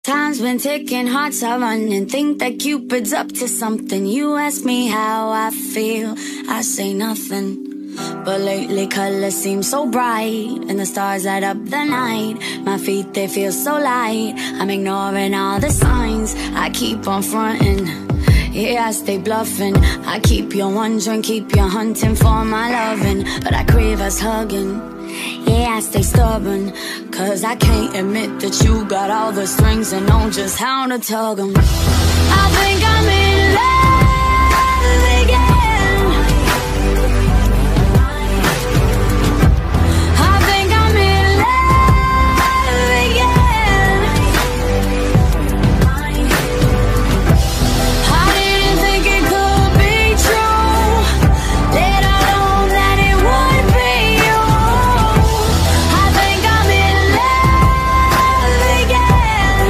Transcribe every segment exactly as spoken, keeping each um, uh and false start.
Time's been ticking, hearts are running. Think that Cupid's up to something. You ask me how I feel, I say nothing. But lately colors seem so bright, and the stars light up the night. My feet, they feel so light. I'm ignoring all the signs, I keep on fronting. Yeah, I stay bluffing. I keep you wondering, keep you hunting for my loving. But I crave us hugging. Yeah, I stay stubborn, cause I can't admit that you got all the strings and know just how to tug them. I think I'm in love again. I think I'm in love again. I didn't think it could be true, that I know that it would be you. I think I'm in love again.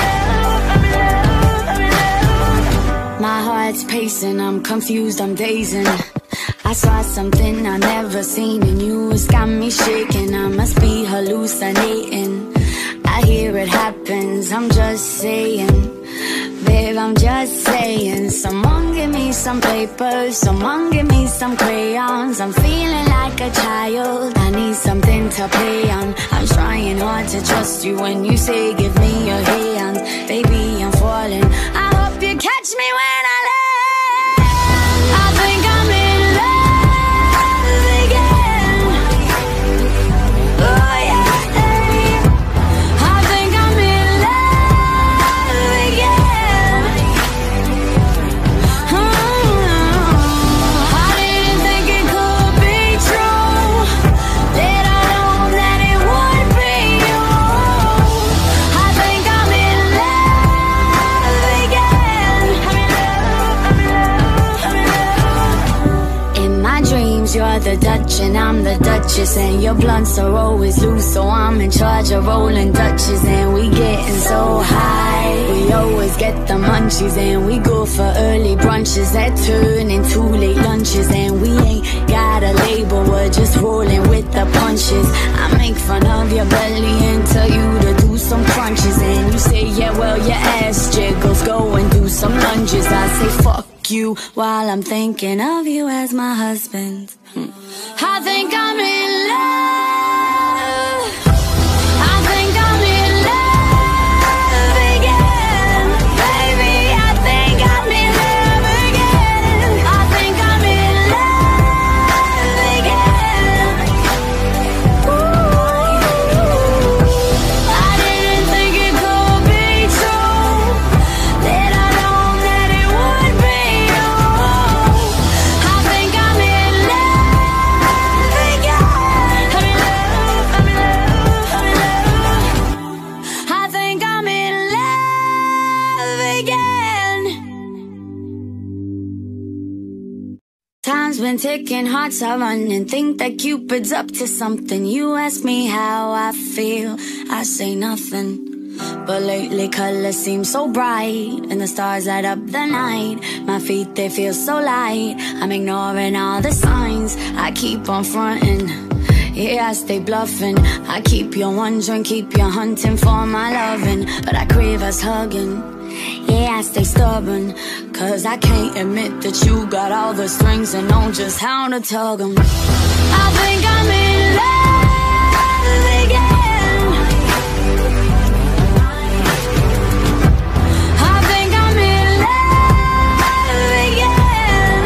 My heart's pacing, I'm confused, I'm dazing. I saw something I never seen in you, it's got me shaking. I must be hallucinating. I hear it happens, I'm just saying. Babe, I'm just saying. Someone give me some paper, someone give me some crayons. I'm feeling like a child, I need something to play on. I'm trying hard to trust you when you say give me your hand. Baby, I'm falling, I hope you catch me when I land. I think I'm in love again. Oh yeah, I think I'm in love again. I didn't think it could be true, that I know that it would be you. I think I'm in love again. In my dreams, you're the Dutch and I'm the Duchess, and your blunts are always loose, so I'm in charge of rolling Dutches. And we getting so high, we always get the munchies, and we go for early brunches that turn into late lunches. And we ain't got a label, we're just rolling with the punches. I make fun of your belly and tell you to do some crunches, and you say yeah, well your ass jiggles, go and do some lunges. I say fuck you while I'm thinking of you as my husband. hmm. I think I'm in love, I think I'm in love again. Baby, I think I'm in love again. I think I'm in love again. Ooh, I didn't think it could be true, that I know that it would be you. I think I'm in love again. I'm in love, I'm in love, I'm in love. I think I'm in love again. Time's been ticking, hearts are running. Think that Cupid's up to something. You ask me how I feel, I say nothing. But lately colors seem so bright, and the stars light up the night. My feet, they feel so light. I'm ignoring all the signs, I keep on fronting. Yeah, I stay bluffing. I keep you wondering, keep you hunting for my loving. But I crave us hugging. Yeah, I stay stubborn, cause I can't admit that you got all the strings and know just how to tug them. I think I'm in love again. I think I'm in love again.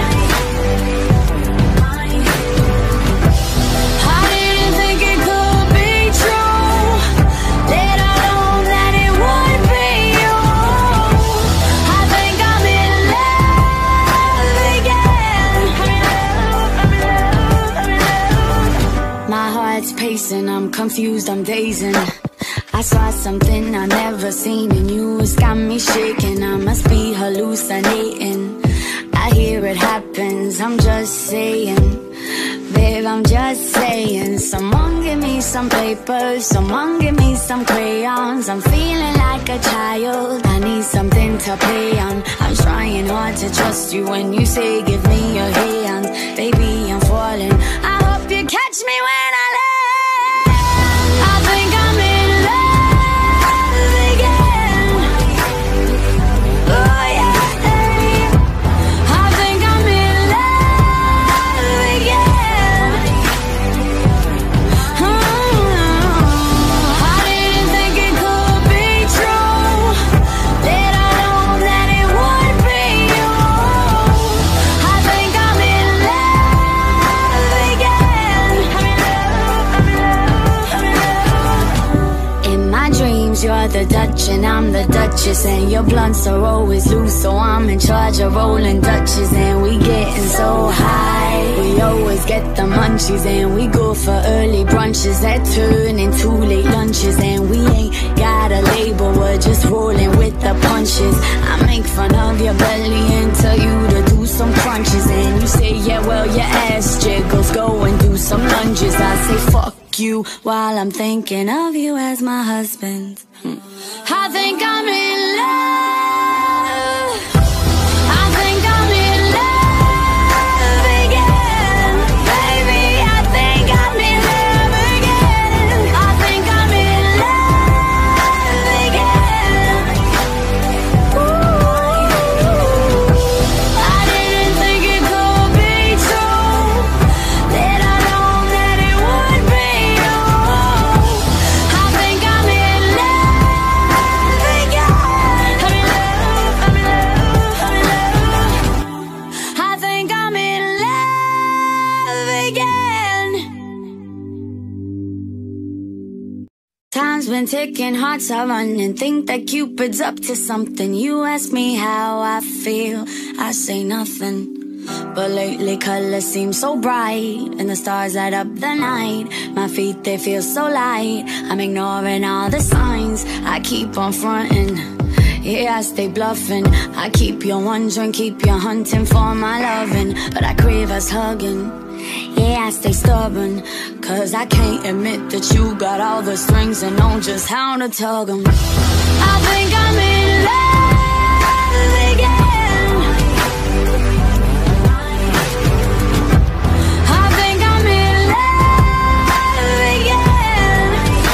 I didn't think it could be true, that I know that it would be you. I think I'm in love again. I'm in love, I'm in love. My heart's pacing, I'm confused, I'm dazing. I saw something I never seen in you, it's got me shaking. I must be hallucinating. I hear it happens, I'm just saying. Babe, I'm just saying. Someone give me some paper, someone give me some crayons. I'm feeling like a child, I need something to play on. I'm trying hard to trust you when you say give me your hand. Baby, I'm falling, I hope you catch me when I land. I think I'm in love again. the Dutch and I'm the Duchess, and your blunts are always loose, so I'm in charge of rolling Dutches. And we getting so high, we always get the munchies, and we go for early brunches that turn into late lunches. And we ain't got a label, we're just rolling with the punches. I make fun of your belly and tell you to do some crunches, and you say, yeah, well, your ass jiggles, go and do some lunges. I say, fuck you, while I'm thinking of you as my husband. hmm. I think I'm in love, I think I'm in love again. Baby, I think I'm in love again. I think I'm in love again. Ooh, I didn't think it could be true, that I know that it would be you. I think I'm in love again. I'm in love, I'm in love, I'm in love. I think I'm in love again. Time's been ticking, hearts are running, think that Cupid's up to something. You ask me how I feel, I say nothing. But lately colors seem so bright, and the stars light up the night. My feet, they feel so light, I'm ignoring all the signs. I keep on fronting, yeah, I stay bluffing. I keep you wondering, keep you hunting for my loving. But I crave us hugging, yeah, I stay stubborn, cause I can't admit that you got all the strings and know just how to tug them. I think I'm in love again. I think I'm in love again.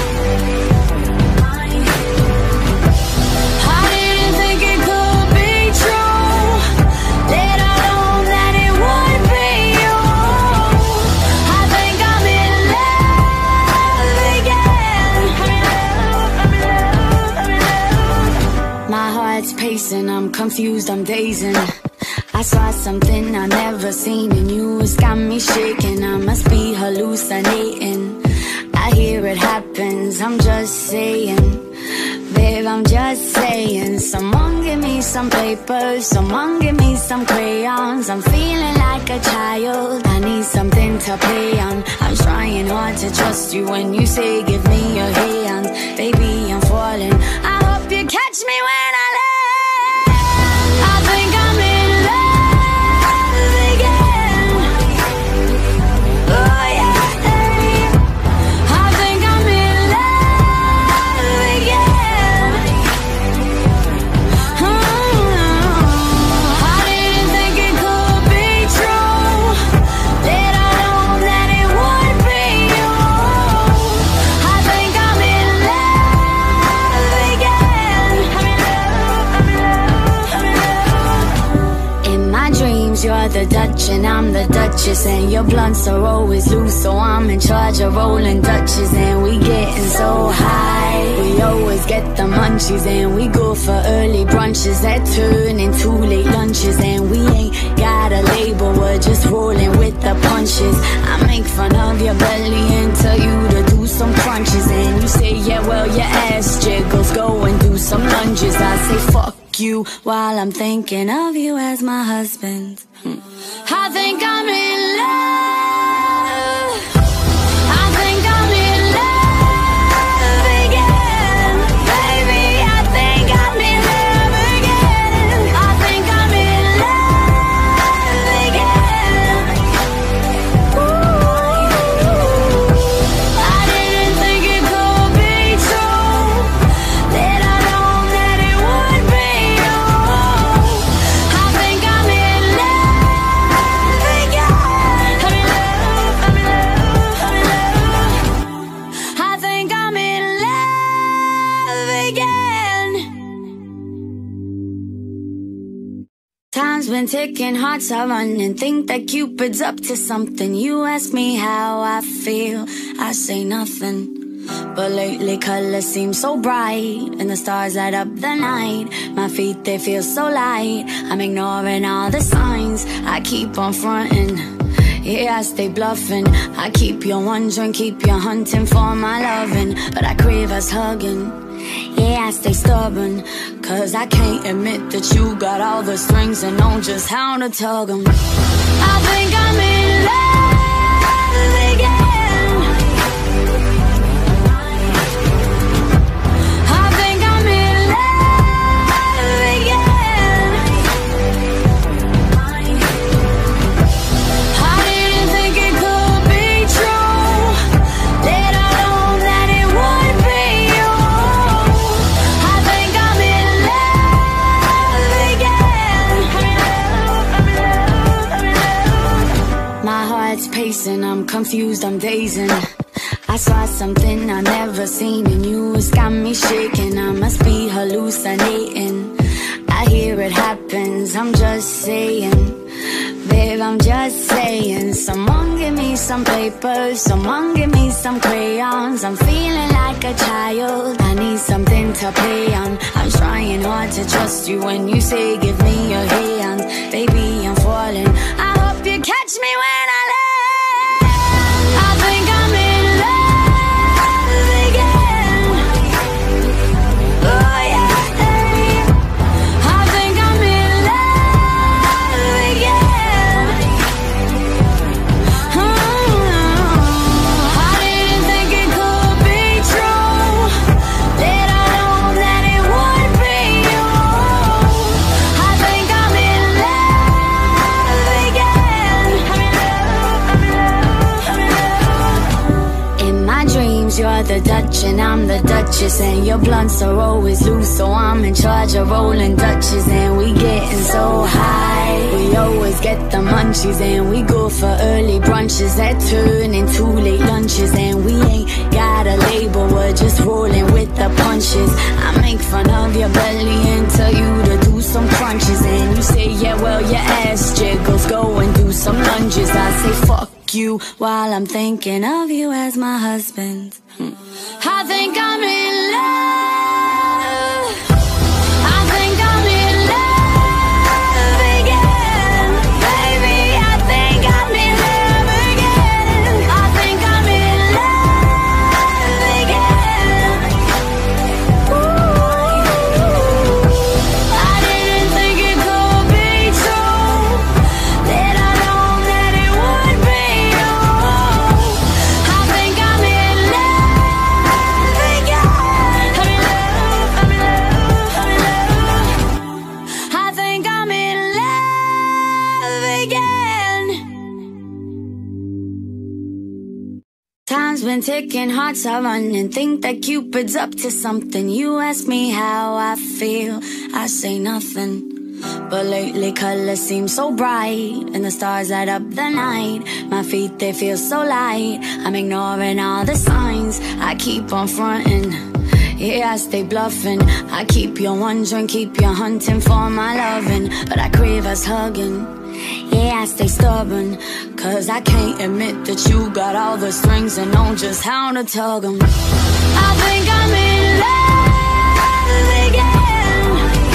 I didn't think it could be true, that I know that it would be you. I think I'm in love again. I'm in love, I'm in love, I'm in love. My heart's pacing, I'm confused, I'm dazing. I saw something I never seen in you, it's got me shaking. I must be hallucinating, I hear it happens, I'm just saying. Babe, I'm just saying. Someone give me some paper, someone give me some crayons. I'm feeling like a child, I need something to play on. I'm trying hard to trust you when you say give me your hand. Baby, I'm falling, I hope you catch me when I land. I think I'm in love again. Oh yeah, I think I'm in love again. I didn't think it could be true, that I know that it would be you. I think I'm in love again. I'm in love, I'm in love, I'm in love. In my dreams, you're the Dutch and I'm the Duchess, and your blunts are always loose, so I'm in charge of rolling Dutches. And we getting so high, we always get the munchies, and we go for early brunches that turn into late lunches. And we ain't got a label, we're just rolling with the punches. I make fun of your belly and tell you to do some crunches, and you say, yeah, well, your ass jiggles, go and do some lunges. I say, fuck you, while I'm thinking of you as my husband. hmm. I think I'm in love, I think I'm in love again. Baby, I think I'm in love again. I think I'm in love again. Ooh, I didn't think it could be true, that I know that it would be you. I think I'm in love again. I'm in love, I'm in love, I'm in love. I think I'm in love again. Time's been ticking, hearts are running, think that Cupid's up to something. You ask me how I feel, I say nothing. But lately colors seem so bright, and the stars light up the night. My feet, they feel so light, I'm ignoring all the signs. I keep on fronting, yeah, I stay bluffing. I keep you wondering, keep you hunting for my loving. But I crave us hugging, Yeah, I stay stubborn, cause I can't admit that you got all the strings and know just how to tug 'em. I think I'm in love again. I think I'm in love again. I didn't think it could be true, let alone that it would be you. I think I'm in love again. My heart's pacing, I'm confused, I'm dazing. I saw something I never seen in you, it's got me shaking. I must be hallucinating. I hear it happens, I'm just saying. Babe, I'm just saying. Someone give me some paper, someone give me some crayons. I'm feeling like a child, I need something to play on. I'm trying hard to trust you when you say give me your hand. Baby, I'm falling, I hope you catch me when I land. I think I'm in love again. Oh yeah. I think I'm in love again. I didn't think it could be true, let alone that it would be you. I think I'm in love again. In my dreams, you're the Dutch and I'm the Duchess, and your blunts are always loose, so I'm in charge of rolling Dutches. And we getting so high, we always get the munchies, and we go for early brunches that turn into late lunches. And we ain't got a label, we're just rolling with the punches. I make fun of your belly and tell you to do some crunches, and you say yeah, well your ass jiggles, go and do some lunges. I say fuck you while I'm thinking of you as my husband. hmm. I think I'm in love, I think I'm in love again. Baby, I think I'm in love again. I think I'm in love again. Ooh, I didn't think it could be true, let alone that it would be you. I think I'm in love again. I'm in love, I'm in love, I'm in love. I think I'm in love again. Time's been ticking, hearts are running, think that Cupid's up to something. You ask me how I feel, I say nothing. But lately colors seem so bright, and the stars light up the night. My feet, they feel so light, I'm ignoring all the signs. I keep on fronting, yeah, I stay bluffing. I keep you wondering, keep you hunting for my loving, but I crave us hugging. Yeah, I stay stubborn, cause I can't admit that you got all the strings and know just how to tug 'em. I think I'm in love again.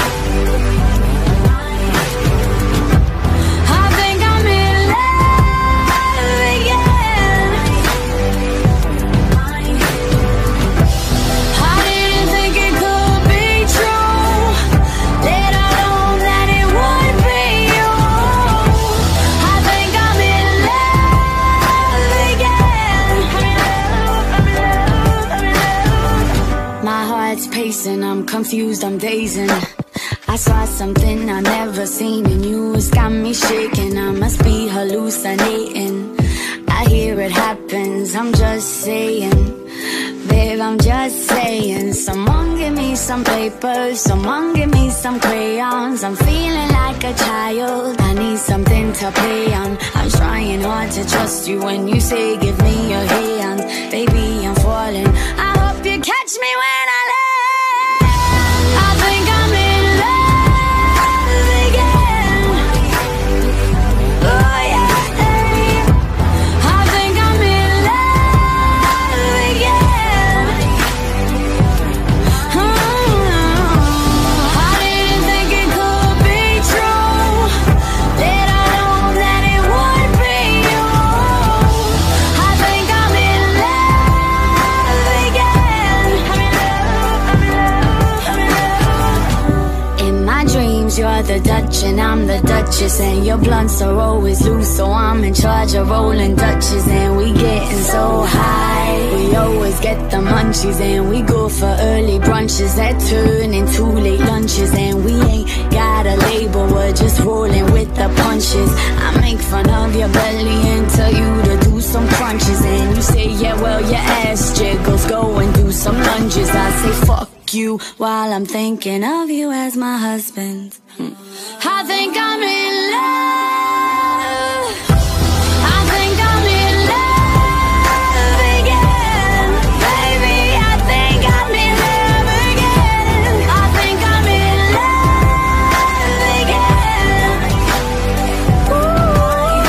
I think I'm in love again. I didn't think it could be true, let alone that it would be you. I think I'm in love again. My heart's pacing, I'm confused, I'm dazing. I saw something I never seen in you, it's got me shaking. I must be hallucinating. I hear it happens, I'm just saying. Babe, I'm just saying. Someone give me some paper, someone give me some crayons. I'm feeling like a child, I need something to play on. I'm trying hard to trust you when you say give me your hand. Baby, I'm falling, I hope you catch me when I land. I think I'm in love again. Oh yeah. I think I'm in love again. I didn't think it could be true, let alone that it would be you. I think I'm in love again. I'm in love. you're the Dutch and I'm the Duchess, and your blunts are always loose, so I'm in charge of rolling Dutches. And we getting so high, we always get the munchies, and we go for early brunches that turn into late lunches. And we ain't got a label, we're just rolling with the punches. I make fun of your belly and tell you to do some crunches, and you say, yeah, well, your ass jiggles, go and do some lunges. I say, fuck you, while I'm thinking of you as my husband. hmm. I think I'm in love, I think I'm in love again. Baby, I think I'm in love again. I think I'm in love again. Ooh,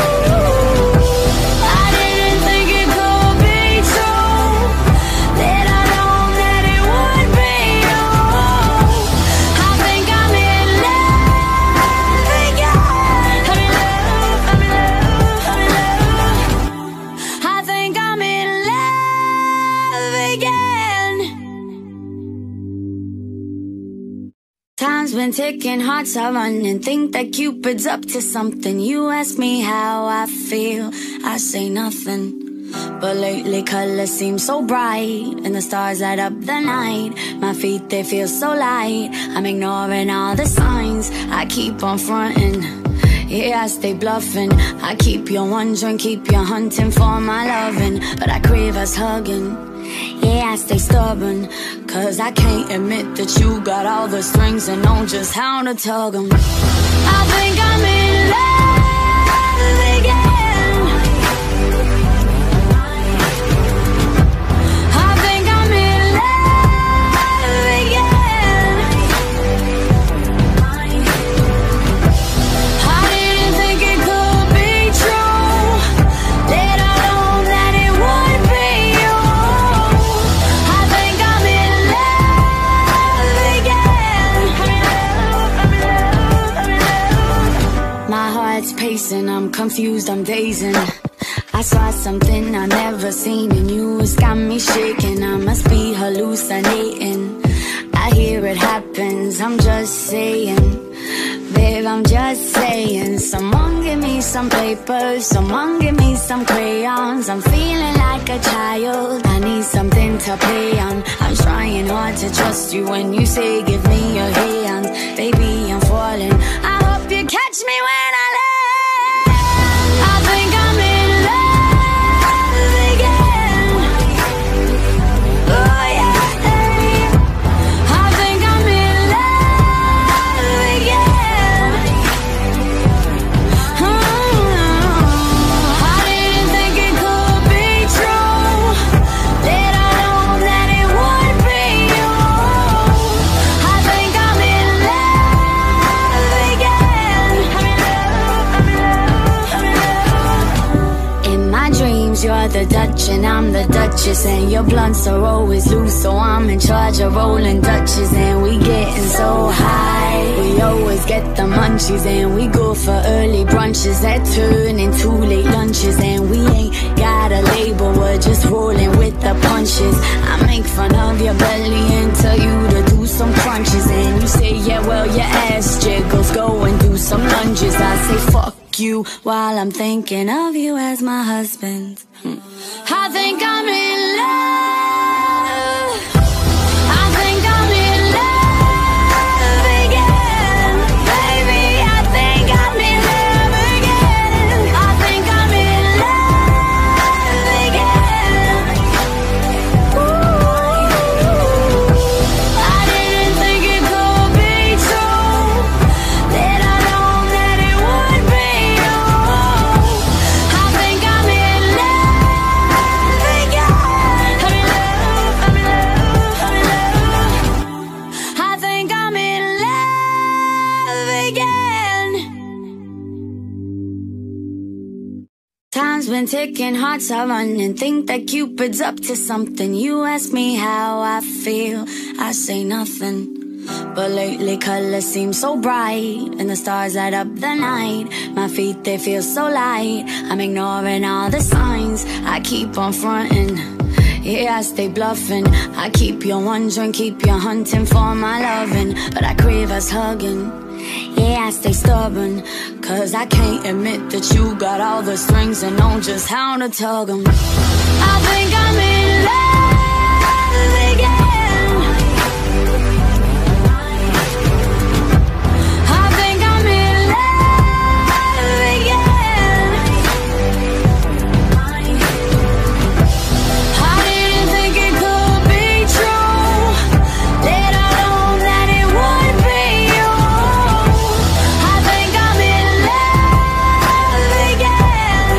I didn't think it could be true, that I know that it would be you. I think I'm in love again. I'm in love, I'm in love, I'm in love. I think I'm in love again. Time's been ticking, hearts are running, think that Cupid's up to something. You ask me how I feel, I say nothing. But lately colors seem so bright, and the stars light up the night. My feet, they feel so light, I'm ignoring all the signs. I keep on fronting, yeah, I stay bluffing. I keep you wondering, keep you hunting for my loving. But I crave us hugging, yeah, I stay stubborn, cause I can't admit that you got all the strings and know just how to tug 'em. I think I'm in love again. I think I'm in love again. I didn't think it could be true, that I know that it would be you. I think I'm in love again. I'm in love, I'm in love, I'm in love. My heart's pacing, I'm confused, I'm dazing. I saw something I never seen in you, it's got me shaking. I must be hallucinating, I hear it happens, I'm just saying. Babe, I'm just saying. Someone give me some paper, someone give me some crayons. I'm feeling like a child, I need something to play on. I'm trying hard to trust you when you say give me your hand. Baby, I'm falling, I hope you catch me when I land. I think I'm in love again. Oh yeah, I think I'm in love again. I didn't think it could be true, that I know that it would be you. I think I'm in love again. I'm in love, I'm in love, I'm in love. In my dreams, you're the Dutch and I'm the Duchess, and your blunts are always loose, so I'm in charge of rolling Dutches. And we getting so high, we always get the munchies, and we go for early brunches that turn into late lunches. And we ain't got a label, we're just rolling with the punches. I make fun of your belly and tell you to do some crunches, and you say, yeah, well, your ass jiggles, go and do some lunges. I say, fuck you, while I'm thinking of you as my husband. hmm. I think I'm in love, I think I'm in love again. Baby, I think I'm in love again. I think I'm in love again. Ooh, I didn't think it could be true, that I know that it would be you. I think I'm in love again. I'm in love, I'm in love, I'm in love. I think I'm in love again. Time's been ticking, hearts are running, think that Cupid's up to something. You ask me how I feel, I say nothing. But lately colors seem so bright, and the stars light up the night. My feet, they feel so light, I'm ignoring all the signs. I keep on fronting, Yeah, I stay bluffing. I keep you wondering, keep you hunting for my loving, but I crave us hugging. Yeah, I stay stubborn, cause I can't admit that you got all the strings and know just how to tug 'em. I think I'm in love again. I think I'm in love again. I didn't think it could be true, let alone that it would be you. I think I'm in love again.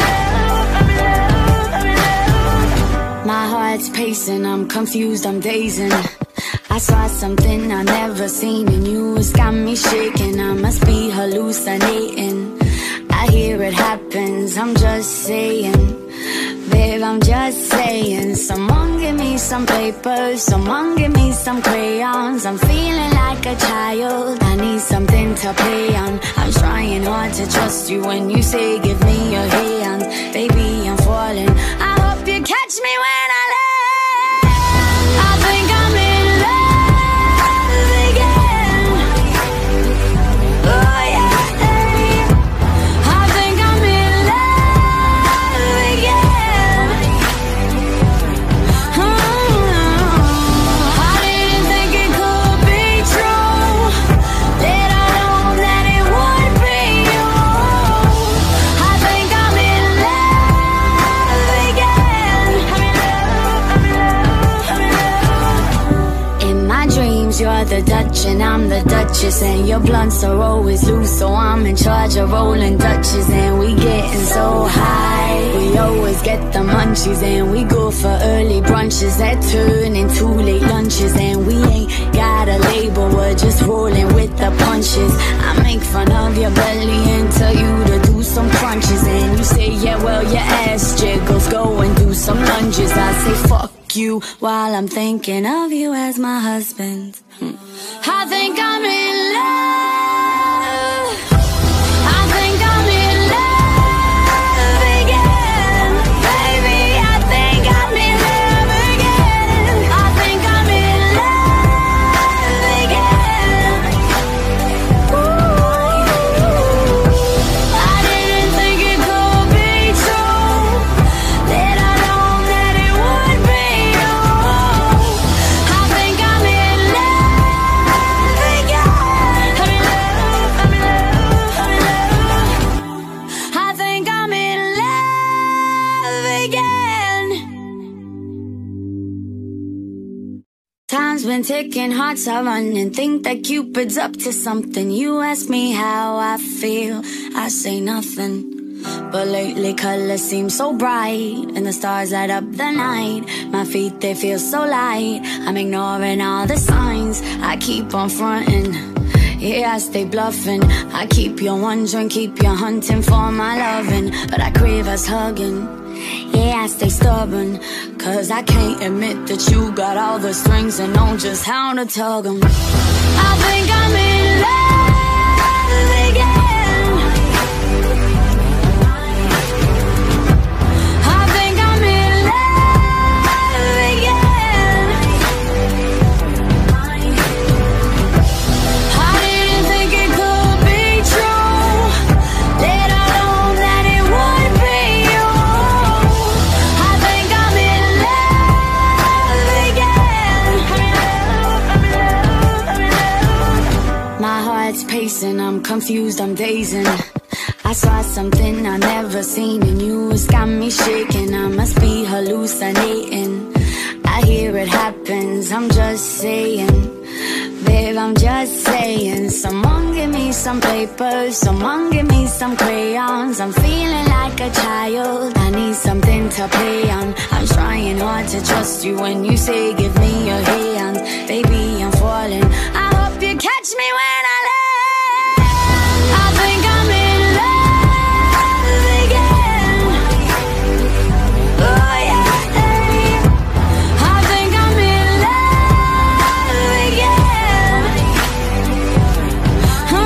My heart's pacing, I'm confused, I'm dazing. I saw something I never seen in you, it's got me shaking. I must be hallucinating. I hear it happens, I'm just saying. Babe, I'm just saying. Someone give me some paper, someone give me some crayons. I'm feeling like a child, I need something to play on. I'm trying hard to trust you when you say give me your hand. Baby, I'm falling, I hope you catch me when I land. I think I'm in love again. Oh yeah, I think I'm in love again. Oh, I didn't think it could be true, let alone that it would be you. I think I'm in love again. In my dreams, you're the Dutch and I'm the Duchess, and your blunts are always loose, so I'm in charge of rolling Dutches. And we getting so high, we always get the munchies, and we go for early brunches that turn into late lunches. And we ain't got a label, we're just rolling with the punches. I make fun of your belly and tell you to do some crunches, and you say yeah, well your ass jiggles, go and do some lunges. I say fuck you while I'm thinking of you as my husband. Hmm. I think I'm in love. I think I'm in love again. Baby, I think I'm in love again. I think I'm in love again. Ooh, I didn't think it could be true, let alone that it would be you. I think I'm in love again. I'm in love, I'm in love, I'm in love. I think I'm in love again. Time's been ticking, hearts are running, think that Cupid's up to something. You ask me how I feel, I say nothing. But lately colors seem so bright, and the stars light up the night. My feet, they feel so light, I'm ignoring all the signs. I keep on fronting, yeah, I stay bluffing. I keep you wondering, keep you hunting for my loving, but I crave us hugging. Yeah, I stay stubborn, cause I can't admit that you got all the strings and know just how to tug 'em. I think I'm in love again. I think I'm in love again. I didn't think it could be true, let alone that it would be you. I think I'm in love again. My heart's pacing, I'm confused, I'm dazing. I saw something I never seen in you, it's got me shaking. I must be hallucinating. I hear it happens, I'm just saying. Babe, I'm just saying. Someone give me some paper, someone give me some crayons. I'm feeling like a child, I need something to play on. I'm trying hard to trust you when you say give me your hand. Baby, I'm falling, I hope you catch me when I land. I think I'm in love again. Oh yeah, I think I'm in love again. Oh,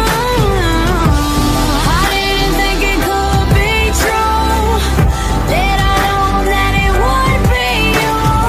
I didn't think it could be true, let alone that it would be you.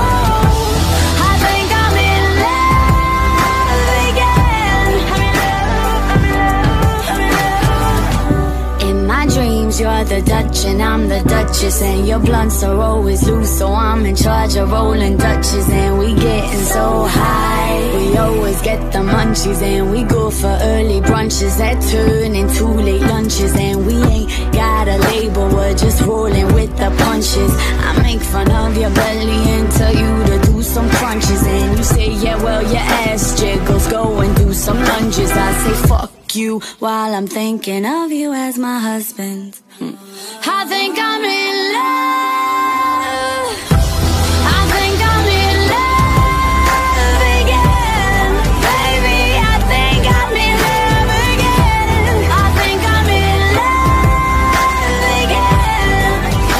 dreams, you're the Dutch and I'm the Duchess, and your blunts are always loose, so I'm in charge of rolling Dutches, and we getting so high. We always get the munchies, and we go for early brunches that turn into late lunches, and we ain't got a label, we're just rolling with the punches. I make fun of your belly and tell you to do some crunches, and you say, yeah, well, your ass jiggles, go and do some lunges. I say, fuck you, while I'm thinking of you as my husband. hmm. I think I'm in love. I think I'm in love again. Baby, I think I'm in love again. I think I'm in love again.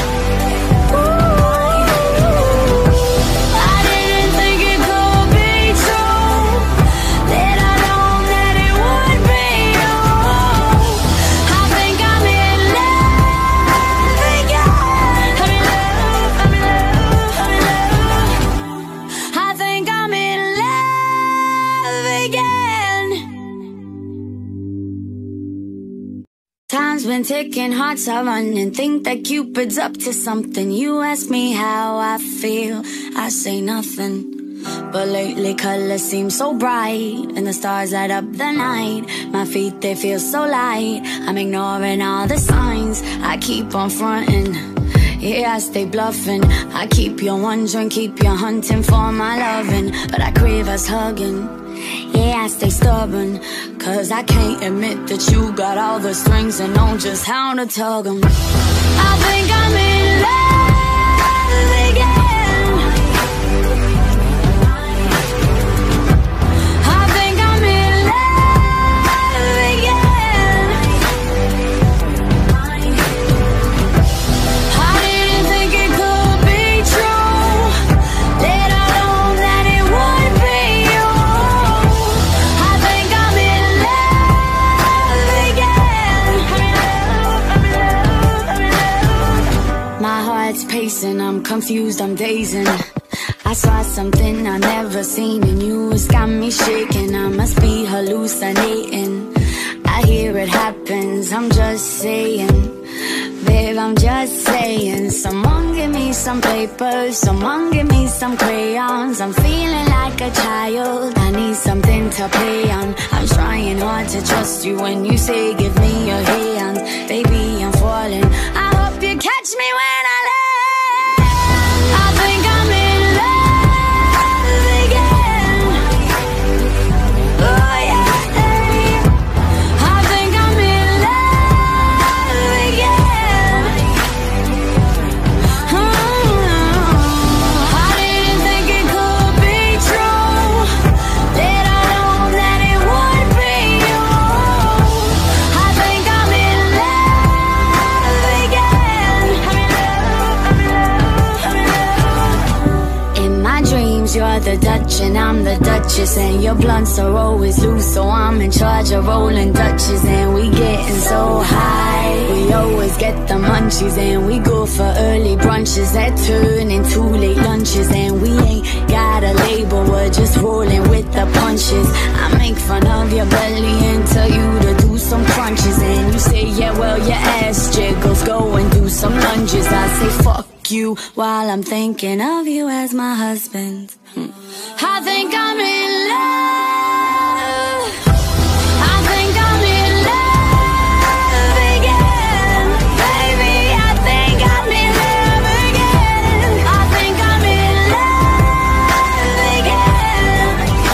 Ooh, I didn't think it could be true, that I know that it would be you. I think I'm in love again. I'm in love, I'm in love, I'm in love. I think I'm in love again. Time's been ticking, hearts are running, think that Cupid's up to something. You ask me how I feel, I say nothing. But lately colors seem so bright, and the stars light up the night. My feet, they feel so light, I'm ignoring all the signs. I keep on fronting, yeah, I stay bluffing. I keep you wondering, keep you hunting for my loving, but I crave us hugging. Yeah, I stay stubborn, cause I can't admit that you got all the strings and know just how to tug them. I think I'm in love again. I think I'm in love again. I didn't think it could be true, that I know that it would be you. I think I'm in love again. I'm in love, I'm in love, I'm in love. My heart's pacing, I'm confused, I'm dazing. I saw something I never seen in you, it's got me shaking. I must be hallucinating. I hear it happens, I'm just saying, babe, I'm just saying. Someone give me some paper, someone give me some crayons. I'm feeling like a child, I need something to play on. I'm trying hard to trust you when you say give me your hand. Baby, I'm falling, I hope you catch me when I land. I think I'm in love again. Oh yeah, I think I'm in love again. Oh, I didn't think it could be true, that I know that it would be you. I think I'm in love again. I'm in love, I'm in love, I'm in love. In my dreams, you're the Dutch and I'm the Duchess, and your blunts are always loose, so I'm in charge of rolling Dutches, and we getting so high. We always get the munchies, and we go for early brunches that turn into late lunches, and we ain't got a label, we're just rolling with the punches. I make fun of your belly and tell you to do some crunches, and you say, yeah, well, your ass jiggles, go and do some lunges. I say, fuck you, while I'm thinking of you as my husband. hmm. I think I'm in love. I think I'm in love again. Baby, I think I'm in love again. I think I'm in love again.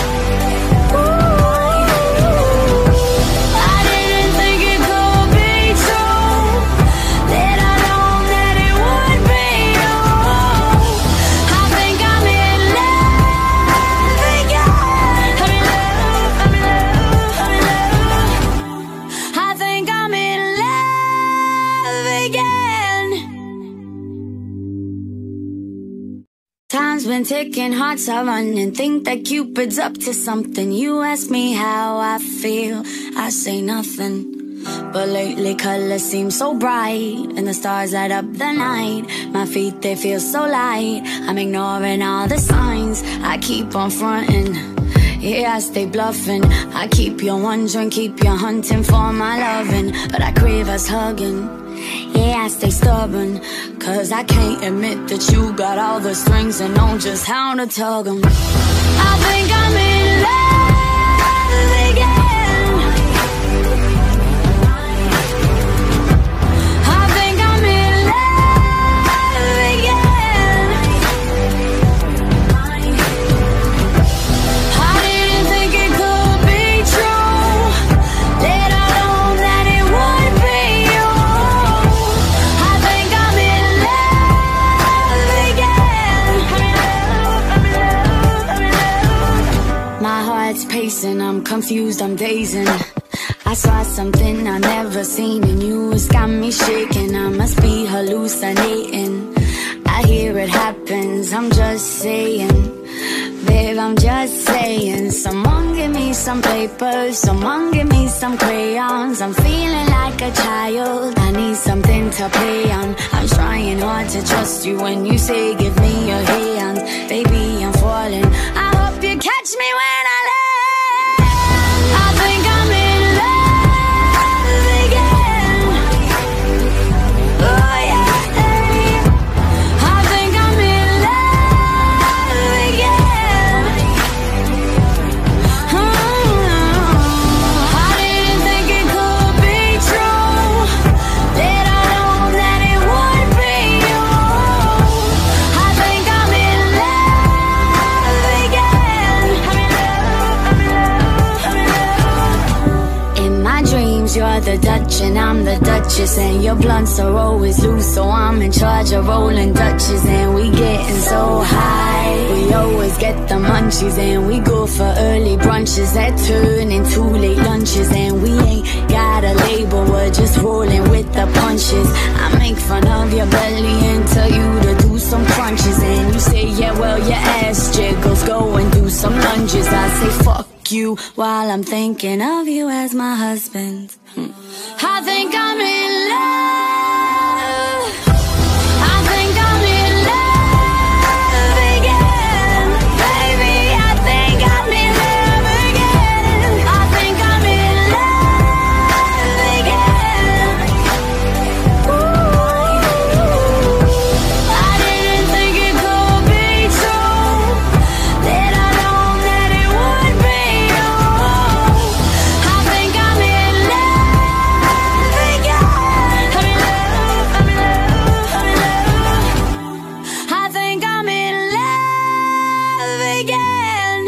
Ooh, I didn't think it could be true, that I know that it would be you. I think I'm in love again. I'm in love, I'm in love, I'm in love. I think I'm in love again. Time's been ticking, hearts are running, think that Cupid's up to something. You ask me how I feel, I say nothing. But lately colors seem so bright, and the stars light up the night. My feet, they feel so light, I'm ignoring all the signs. I keep on fronting, yeah, I stay bluffing. I keep you wondering, keep you hunting for my loving, but I crave us hugging. Yeah, I stay stubborn, cause I can't admit that you got all the strings and know just how to tug 'em. I think I'm in love again. I think I'm in love again. I didn't think it could be true, that I know that it would be you. I think I'm in love again. My heart's pacing, I'm confused, I'm dazing. I saw something I never seen in you, it's got me shaking. I must be hallucinating. I hear it happens, I'm just saying. Babe, I'm just saying. Someone give me some paper, someone give me some crayons. I'm feeling like a child, I need something to play on. I'm trying hard to trust you when you say give me your hand. Baby, I'm falling, I hope you catch me when I land. I think I'm in love again. Oh yeah. I think I'm in love again. I didn't think it could be true, that I know that it would be you. I think I'm in love again. In my dreams, you're the Dutch and I'm the Duchess, and your blunts are always loose, so I'm in charge of rolling Dutches. And we getting so high, we always get the munchies, and we go for early brunches that turn into late lunches. And we ain't got a label, we're just rolling with the punches. I make fun of your belly and tell you to do some crunches, and you say yeah, well your ass jiggles, go and do some lunges. I say fuck you while I'm thinking of you as my husband. hmm. I think I'm in love. I think I'm in love again. Baby, I think I'm in love again. I think I'm in love again. Ooh, I didn't think it could be true, that I know that it would be you. I think I'm in love again. I'm in love, I'm in love, I'm in love. I think I'm in love again.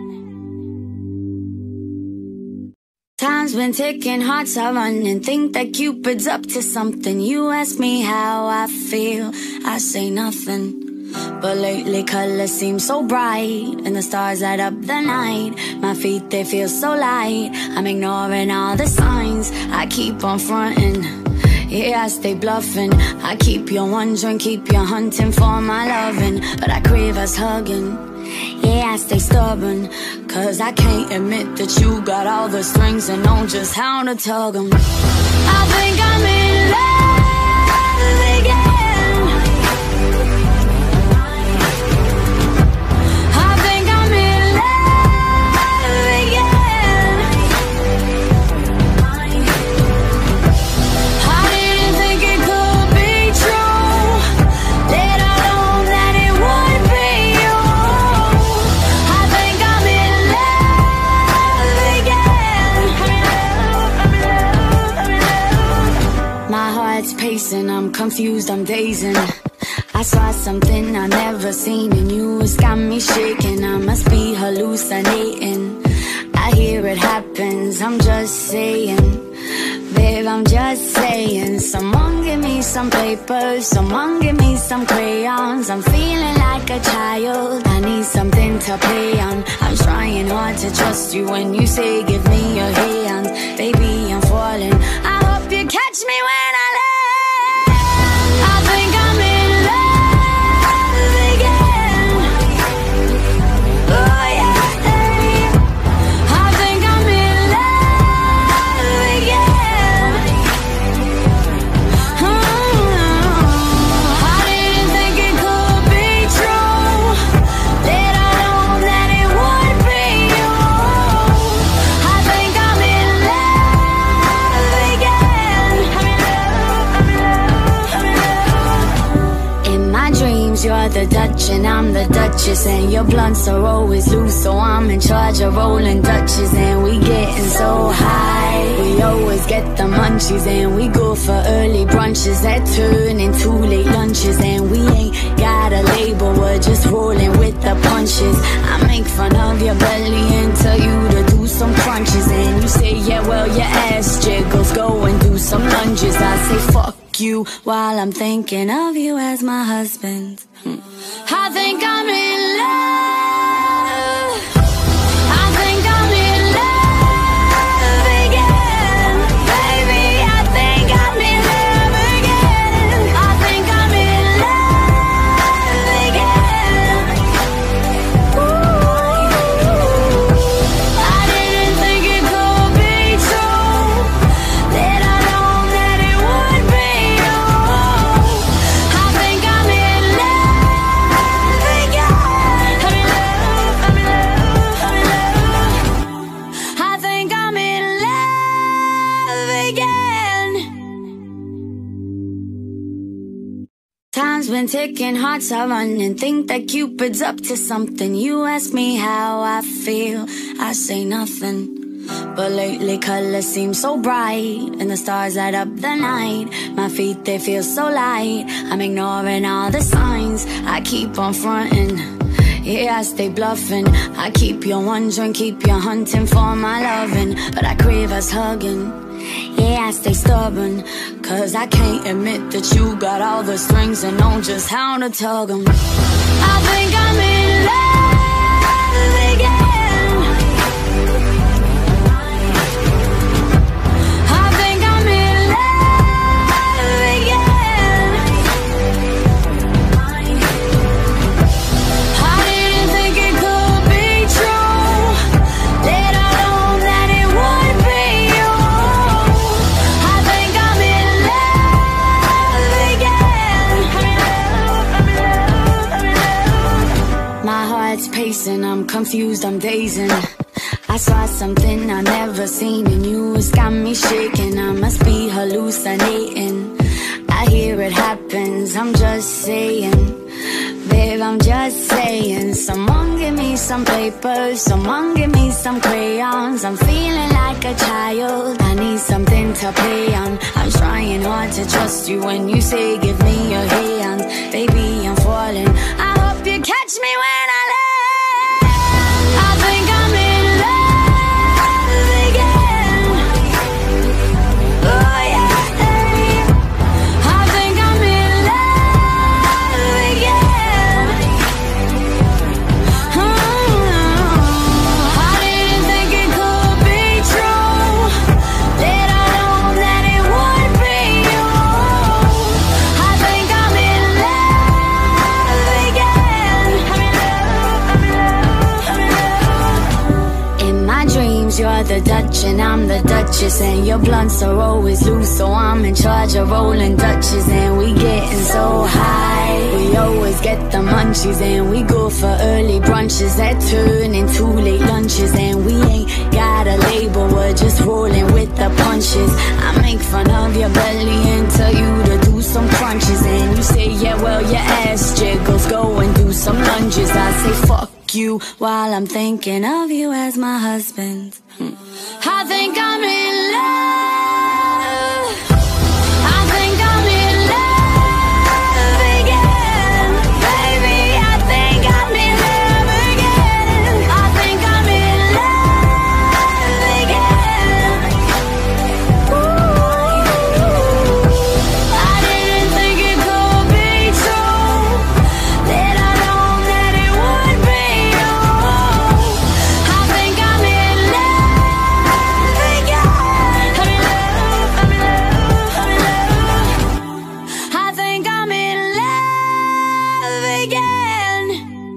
Time's been ticking, hearts are running, think that Cupid's up to something. You ask me how I feel, I say nothing. But lately colors seem so bright, and the stars light up the night. My feet, they feel so light, I'm ignoring all the signs. I keep on fronting, yeah, I stay bluffing. I keep you wondering, keep you hunting for my loving, but I crave us hugging. Yeah, I stay stubborn, cause I can't admit that you got all the strings and know just how to tug 'em. I think I'm in love again. I think I'm in love again. I didn't think it could be true, that I know that it would be you. I think I'm in love again. I'm in love, I'm in love. My heart's pacing, I'm confused, I'm dazing. I saw something I never seen in you, it's got me shaking. I must be hallucinating. I hear it happens, I'm just saying. Babe, I'm just saying. Someone give me some paper, someone give me some crayons. I'm feeling like a child, I need something to play on. I'm trying hard to trust you when you say give me your hand. Baby, I'm falling, I hope you catch me when I land. I think I'm in love again. Oh yeah. I think I'm in love again. I didn't think it could be true, that I know that it would be you. I think I'm in you're the Dutch and I'm the Duchess, and your blunts are always loose, so I'm in charge of rolling Dutches. And we getting so high, we always get the munchies, and we go for early brunches that turn into late lunches. And we ain't got a label, we're just rolling with the punches. I make fun of your belly and tell you to do some crunches, and you say, yeah, well, your ass jiggles, go and do some lunges. I say, fuck you, while I'm thinking of you as my husband. hmm. I think I'm in love, I think I'm in love again. Baby, I think I'm in love again. I think I'm in love again. Ooh, I didn't think it could be true, that I know that it would be you. I think I'm in love again. I'm in love, I'm in love, I'm in love. I think I'm in love again. Time's been ticking, hearts are running, think that Cupid's up to something. You ask me how I feel, I say nothing. But lately colors seem so bright, and the stars light up the night. My feet, they feel so light, I'm ignoring all the signs. I keep on fronting, yeah, I stay bluffing. I keep you wondering, keep you hunting for my loving. But I crave us hugging, yeah, I stay stubborn, cause I can't admit that you got all the strings and know just how to tug them. I think I'm in love again. I think I'm in love again. I didn't think it could be true, that I know that it would be you. I think I'm in love again. I'm in love, I'm in love. My heart's pacing, I'm confused, I'm dazing. I saw something I never seen in you, it's got me shaking. I must be hallucinating, I hear it happens, I'm just saying. Babe, I'm just saying. Someone give me some paper, someone give me some crayons. I'm feeling like a child, I need something to play on. I'm trying hard to trust you when you say give me your hand. Baby, I'm falling, I hope you catch me when I land. I think I'm in love again. Oh yeah, I think I'm in love again. I didn't think it could be true, that I know that it would be you. I think I'm in love again. I'm in love, I'm in love, I'm in love. In my dreams, you're the Dutch and I'm the Duchess, and your blunts are always loose, so I'm in charge of rolling Dutches. And we getting so high, we always get the munchies, and we go for early brunches that turn into late lunches. And we ain't got a label, we're just rolling with the punches. I make fun of your belly and tell you to do some crunches, and you say, yeah, well, your ass jiggles, go and do some lunges. I say, fuck you, while I'm thinking of you as my husband. hmm. I think I'm in love, I think I'm in love again. Baby, I think I'm in love again. I think I'm in love again. Ooh, I didn't think it could be true, that I know that it would be you. I think I'm in love again. I'm in love, I'm in love, I'm in love. I think I'm in love again.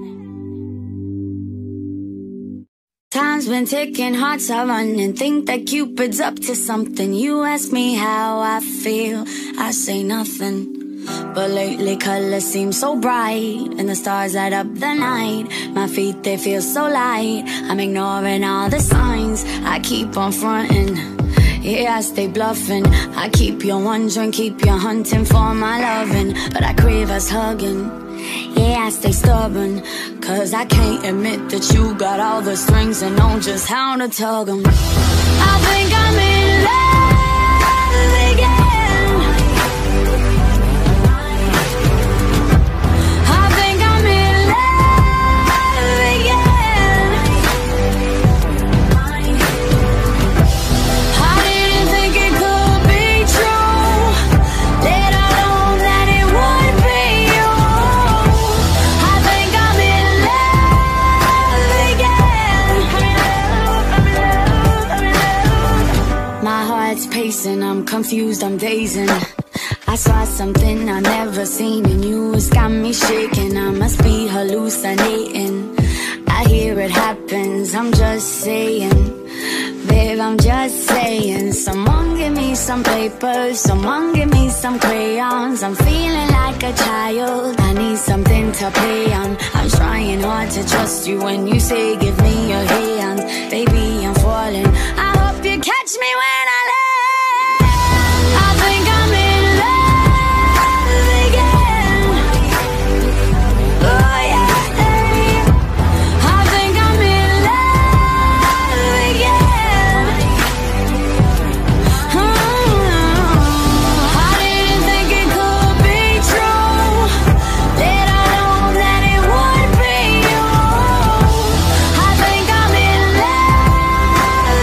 Time's been ticking, hearts are running, think that Cupid's up to something. You ask me how I feel, I say nothing. But lately colors seem so bright, and the stars light up the night. My feet, they feel so light, I'm ignoring all the signs. I keep on fronting, yeah, I stay bluffing. I keep you wondering, keep you hunting for my loving. But I crave us hugging, Yeah, I stay stubborn, cause I can't admit that you got all the strings and know just how to tug them. I think I'm in love again. I think I'm in love again. I didn't think it could be true, let alone that it would be you. I think I'm in love again. My heart's pacing, I'm confused, I'm dazing. I saw something I never seen in you, it's got me shaking. I must be hallucinating. I hear it happens, I'm just saying, babe, I'm just saying. Someone give me some paper, someone give me some crayons. I'm feeling like a child, I need something to play on. I'm trying hard to trust you when you say give me your hand. Baby, I'm falling, I hope you catch me when I land. I think I'm in love again. Oh yeah, I think I'm in love again. I didn't think it could be true, let alone that it would be you. I think I'm in love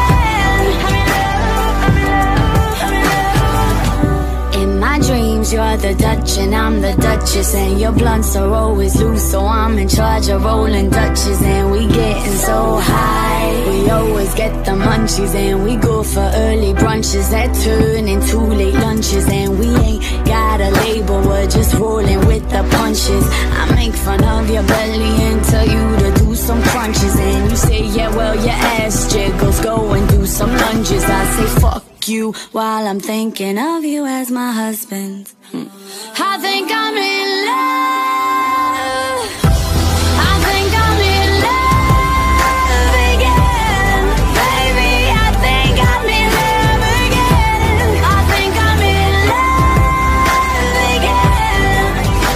again. In my dreams you're the Dutch and I'm the Duchess, and your blunts are always loose, so I'm in charge of rolling Dutches. And we getting so high, we always get the munchies, and we go for early brunches that turn into late lunches. And we ain't got a label, we're just rolling with the punches. I make fun of your belly and tell you to do some crunches, and you say yeah, well your ass jiggles, go and do some lunges. I say fuck you while I'm thinking of you as my husband. hmm. I think I'm in love, I think I'm in love again. Baby, I think I'm in love again. I think I'm in love again.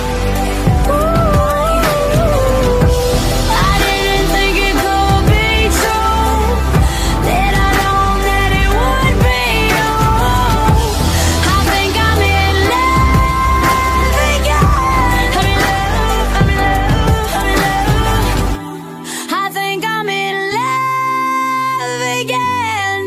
Ooh, I didn't think it could be true, let alone that it would be you. I think I'm in love again. I'm in love, I'm in love, I'm in love. I think I'm in love again.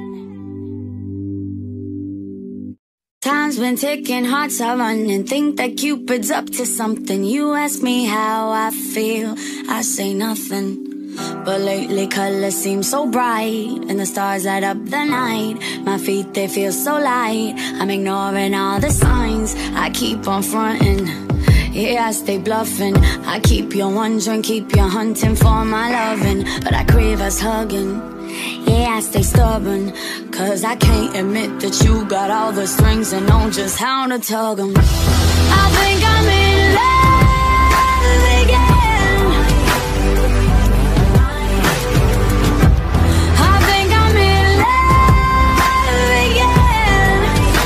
Time's been ticking, hearts are running, think that Cupid's up to something. You ask me how I feel, I say nothing. But lately colors seem so bright, and the stars light up the night. My feet, they feel so light, I'm ignoring all the signs. I keep on fronting, yeah, I stay bluffing. I keep you wondering, keep you hunting for my loving, but I crave us hugging. Yeah, I stay stubborn, cause I can't admit that you got all the strings and know just how to tug them. I think I'm in love again. I think I'm in love again.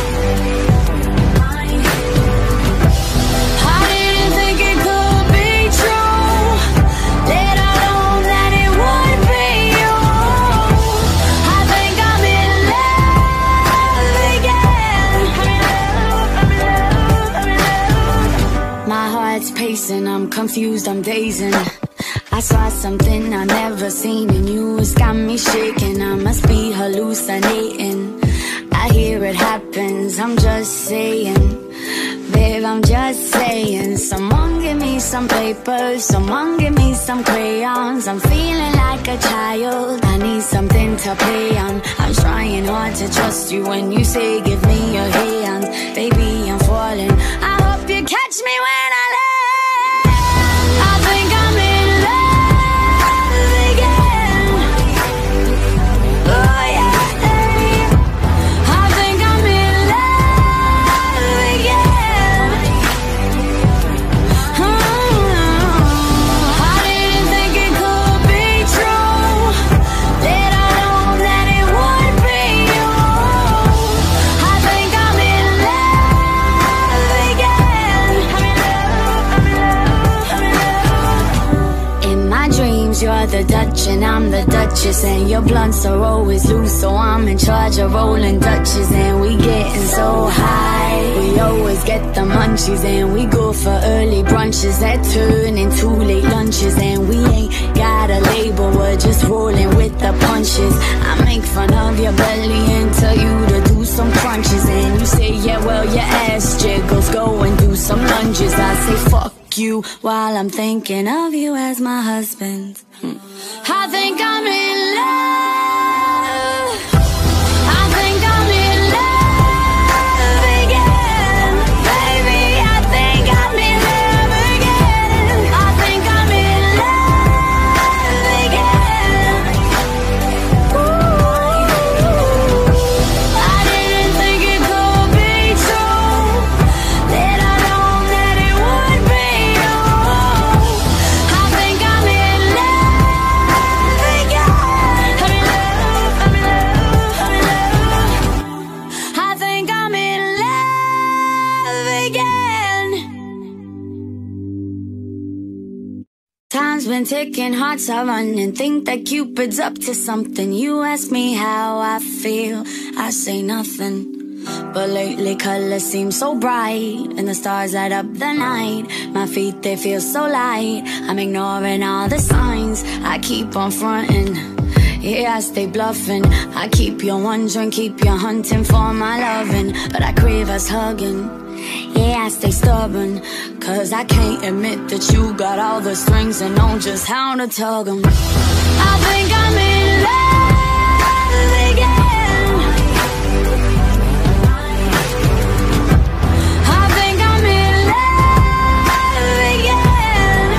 I didn't think it could be true, let alone that it would be you. I think I'm in love again. I'm in love, I'm in love. My heart's pacing, I'm confused, I'm dazing. I saw something I never seen in you, it's got me shaking. I must be hallucinating. I hear it happens, I'm just saying, babe, I'm just saying. Someone give me some paper, someone give me some crayons. I'm feeling like a child, I need something to play on. I'm trying hard to trust you when you say give me your hand. Baby, I'm falling, I hope you catch me when I land. I think I'm in love again. Oh yeah, I think I'm in love again. I didn't think it could be true, let alone that it would be you. I think I'm in love again. I'm in love. the Dutch and I'm the Duchess, and your blunts are always loose, so I'm in charge of rolling Dutches. And we getting so high, we always get the munchies, and we go for early brunches that turn into late lunches. And we ain't got a label, we're just rolling with the punches. I make fun of your belly and tell you to do some crunches, and you say, yeah, well, your ass jiggles, go and do some lunges. I say, fuck you, while I'm thinking of you as my husband. hmm. I think I'm in love. I think I'm in love again. Baby, I think I'm in love again. I think I'm in love again. Ooh, I didn't think it could be true, that I know that it would be you. I think I'm in love again. I'm in love, I'm in love, I'm in love. I think I'm in love again. Time's been ticking, hearts are running, think that Cupid's up to something. You ask me how I feel, I say nothing. But lately colors seem so bright, and the stars light up the night. My feet, they feel so light, I'm ignoring all the signs. I keep on fronting, yeah, I stay bluffing. I keep you wondering, keep you hunting for my loving. But I crave us hugging, yeah, I stay stubborn, cause I can't admit that you got all the strings and know just how to tug 'em. I think I'm in love again. I think I'm in love again.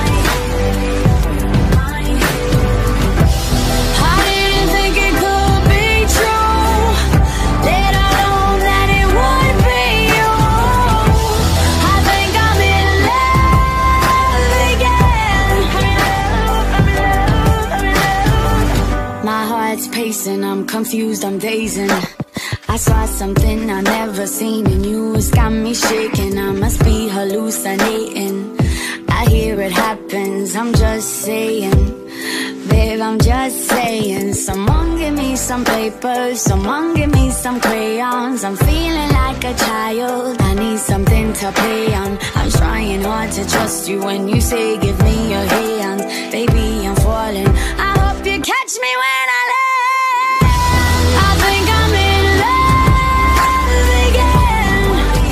I didn't think it could be true, that I know that it would be you. I think I'm in love again. I'm in love, I'm in love, I'm in love. My heart's pacing, I'm confused, I'm dazing. I saw something I never seen in you, it's got me shaking. I must be hallucinating, I hear it happens, I'm just saying. Babe, I'm just saying. Someone give me some paper, someone give me some crayons. I'm feeling like a child, I need something to play on. I'm trying hard to trust you when you say give me your hand. Baby, I'm falling, I hope you catch me when I land. I think I'm in love again.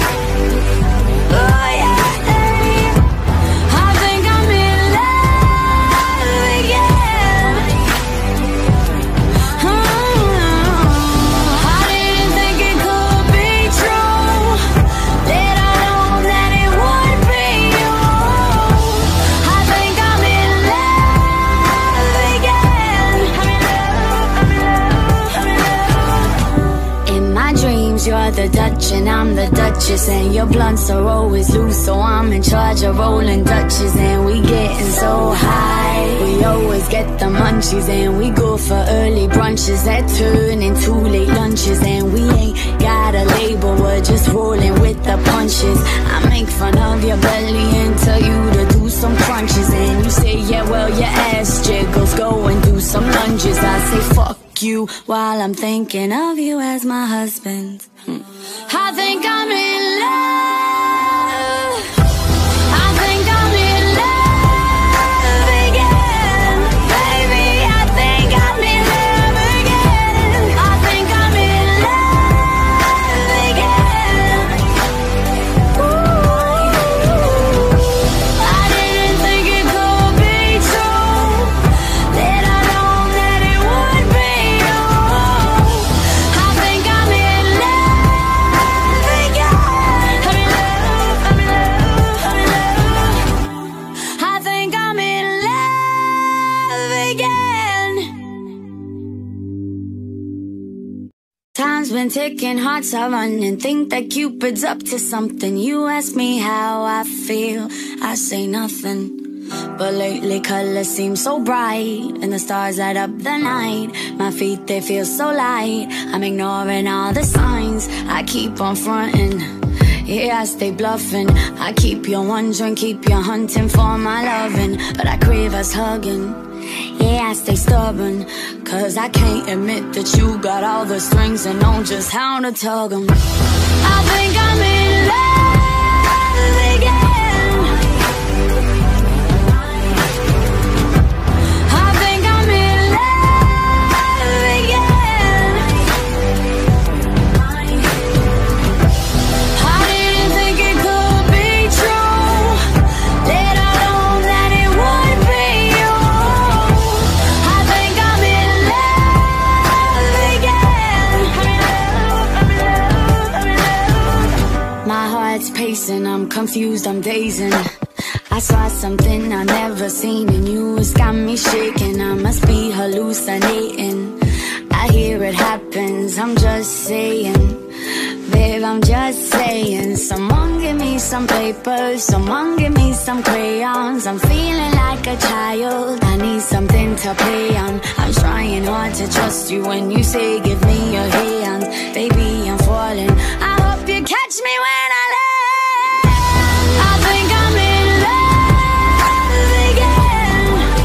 Oh yeah, I think I'm in love again. Oh, I didn't think it could be true, that I know that it would be you. I think I'm in love again. I'm in love, I'm in love, I'm in love. In my dreams, you're the Dutch and I'm the Duchess, and your blunts are always loose, so I'm in charge of rolling Dutches. And we getting so high, we always get the munchies, and we go for early brunches that turn into late lunches. And we ain't got a label, we're just rolling with the punches. I make fun of your belly and tell you to do some crunches, and you say, yeah, well, your ass jiggles, go and do some lunges. I say, fuck you, while I'm thinking of you as my husband. hmm. I think I'm in love. I think I'm in love again. Baby, I think I'm in love again. I think I'm in love again. Ooh, I didn't think it could be true, that I know that it would be you. I think I'm in love again. I'm in love, I'm in love, I'm in love. I think I'm in love again. Time's been ticking, hearts are running, think that Cupid's up to something. You ask me how I feel, I say nothing. But lately colors seem so bright, and the stars light up the night. My feet, they feel so light, I'm ignoring all the signs. I keep on fronting, yeah, I stay bluffing. I keep you wondering, keep you hunting for my loving. But I crave us hugging, Yeah, I stay stubborn, cause I can't admit that you got all the strings and know just how to tug 'em. I think I'm in love again. I think I'm in love again. I didn't think it could be true, let alone that it would be you. I think I'm in love again. My heart's pacing, I'm confused, I'm dazing. I saw something I never seen in you, it's got me shaking. I must be hallucinating. I hear it happens, I'm just saying. Babe, I'm just saying. Someone give me some paper, someone give me some crayons. I'm feeling like a child, I need something to play on. I'm trying hard to trust you when you say give me your hand. Baby, I'm falling, I hope you catch me when I land. I think I'm in love again.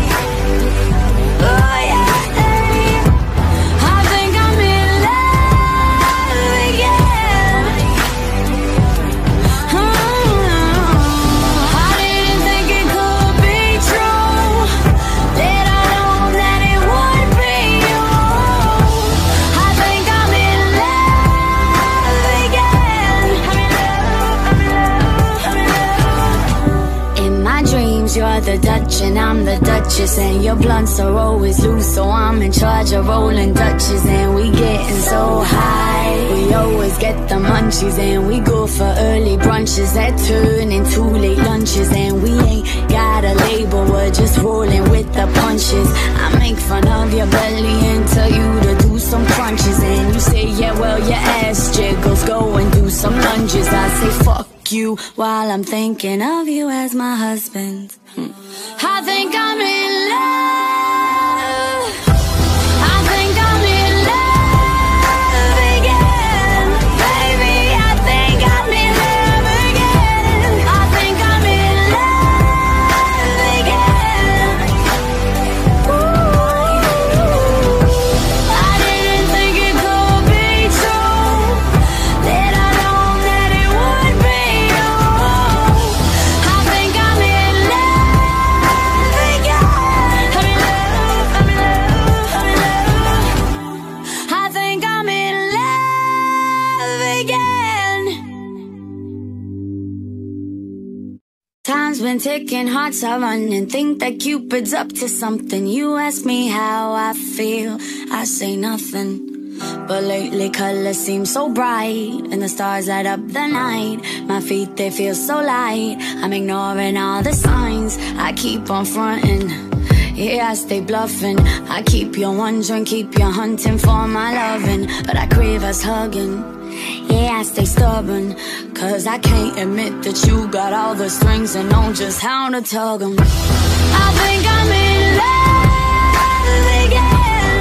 Oh yeah, I think I'm in love again. Oh, I didn't think it could be true, let alone that it would be you. I think I'm in love again. In my dreams, you're the Dutch and I'm the Duchess, and your blunts are always loose, so I'm in charge of rolling Dutches. And we getting so high, we always get the munchies, and we go for early brunches that turn into late lunches. And we ain't got a label, we're just rolling with the punches. I make fun of your belly and tell you to do some crunches, and you say yeah, well your ass jiggles, go and do some lunges. I say fuck you while I'm thinking of you as my husband. Hmm. I think I'm in love. I think I'm in love again. Baby, I think I'm in love again. I think I'm in love again. Ooh, I didn't think it could be true, let alone that it would be you. I think I'm in love again. I'm in love, I'm in love, I'm in love. I think I'm in love again. Time's been ticking, hearts are running, think that Cupid's up to something. You ask me how I feel, I say nothing. But lately colors seem so bright, and the stars light up the night. My feet, they feel so light, I'm ignoring all the signs. I keep on fronting, yeah, I stay bluffing. I keep you wondering, keep you hunting for my loving, but I crave us hugging. Yeah, I stay stubborn, cause I can't admit that you got all the strings and know just how to tug 'em. I think I'm in love again.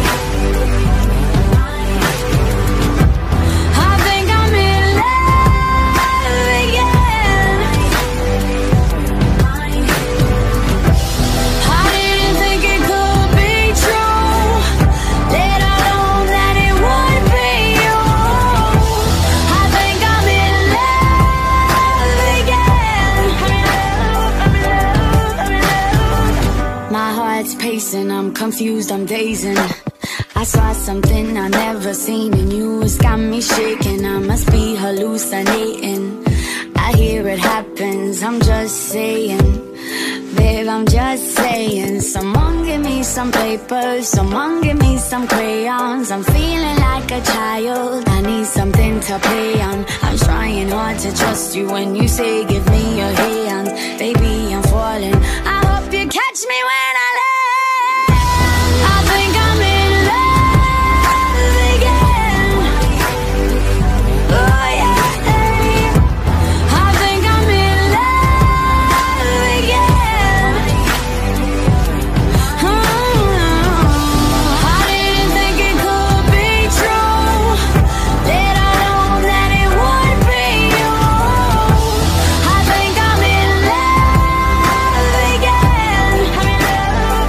I think I'm in love again. I didn't think it could be true, let alone that it would be you. I think I'm in love again. My heart's pacing, I'm confused, I'm dazing. I saw something I never seen in you, it's got me shaking. I must be hallucinating. I hear it happens, I'm just saying. Babe, I'm just saying. Someone give me some paper, someone give me some crayons. I'm feeling like a child, I need something to play on. I'm trying hard to trust you when you say give me your hand. Baby, I'm falling, I hope you catch me when I land. I think I'm in love again. Oh yeah, I think I'm in love again. Oh, I didn't think it could be true, let alone that it would be you. I think I'm in love again. I'm in love.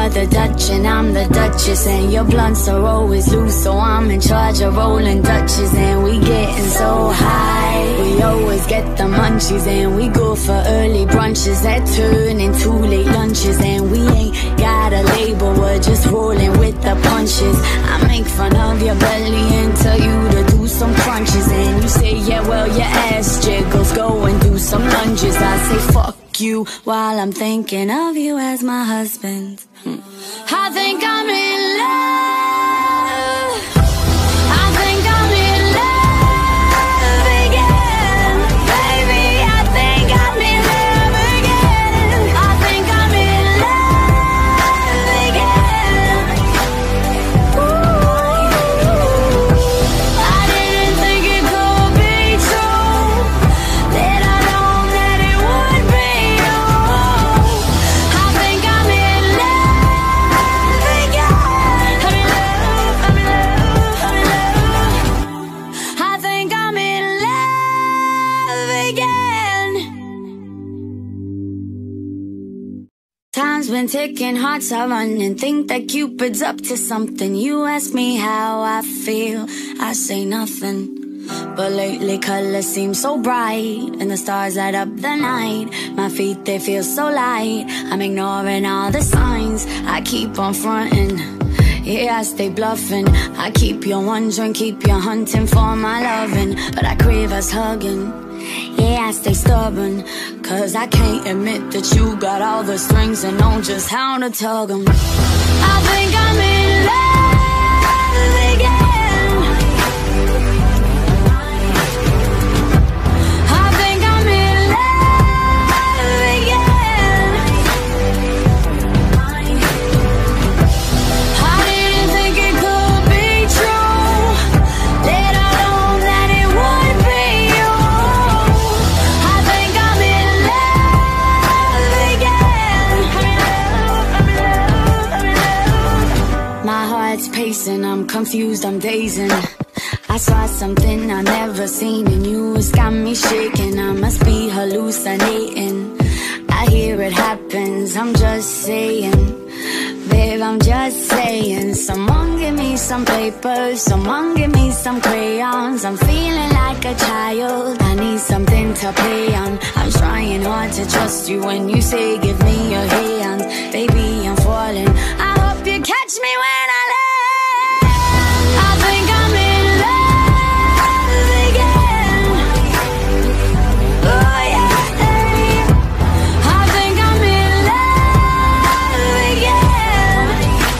you're the Dutch and I'm the Duchess, and your blunts are always loose, so I'm in charge of rolling Dutches. And we getting so high, we always get the munchies, and we go for early brunches that turn into late lunches. And we ain't got a label, we're just rolling with the punches. I make fun of your belly and tell you to do some crunches, and you say, yeah, well, your ass jiggles, go and do some lunges. I say, fuck you, while I'm thinking of you as my husband. hmm. I think I'm in love, I think I'm in love again. Baby, I think I'm in love again. I think I'm in love again. Ooh, I didn't think it could be true, that I know that it would be you. I think I'm in love again. I'm in love, I'm in love, I'm in love. I think I'm in love again. Time's been ticking, hearts are running, think that Cupid's up to something. You ask me how I feel, I say nothing. But lately colors seem so bright, and the stars light up the night. My feet, they feel so light, I'm ignoring all the signs. I keep on fronting, yeah, I stay bluffing. I keep you wondering, keep you hunting for my loving, but I crave us hugging. Yeah, I stay stubborn, cause I can't admit that you got all the strings and know just how to tug 'em. I think I'm in love again. I think I'm in love again. I didn't think it could be true, that I know that it would be you. I think I'm in love again. I'm in love, I'm in love, I'm in love. My heart's pacing, I'm confused, I'm dazing. I saw something I've never seen in you, it's got me shaking. I must be hallucinating, I hear it happens, I'm just saying. Babe, I'm just saying. Someone give me some paper, someone give me some crayons. I'm feeling like a child, I need something to play on. I'm trying hard to trust you when you say give me your hand. Baby, I'm falling, I hope you catch me when I land. I think I'm in love again. Oh yeah, I think I'm in love again.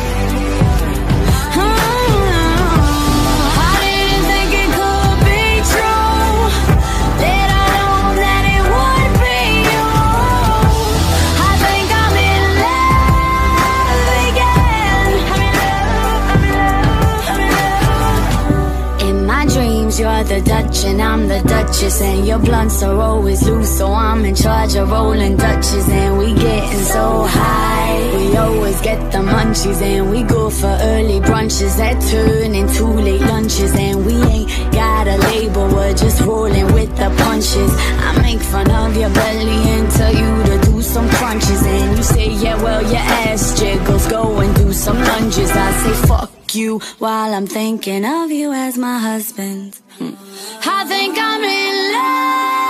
I didn't think it could be true, that I know that it would be you. I think I'm in love again. I'm in love, I'm in love, I'm in love. In my dreams, you're the Dutch and I'm the Duchess, and your blunts are always loose, so I'm in charge of rolling Dutches. And we getting so high, we always get the munchies, and we go for early brunches that turn into late lunches. And we ain't got a label, we're just rolling with the punches. I make fun of your belly and tell you to do some crunches, and you say, yeah, well, your ass jiggles, go and do some lunges. I say, fuck you, while I'm thinking of you as my husband. hmm. I think I'm in love